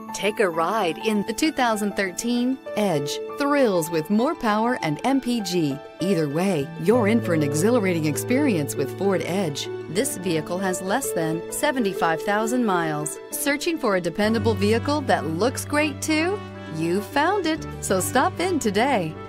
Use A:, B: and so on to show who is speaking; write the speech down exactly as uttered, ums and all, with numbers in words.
A: Take a ride in the two thousand thirteen Edge. Thrills with more power and M P G. Either way, you're in for an exhilarating experience with Ford Edge. This vehicle has less than seventy-five thousand miles. Searching for a dependable vehicle that looks great too? You found it, so stop in today.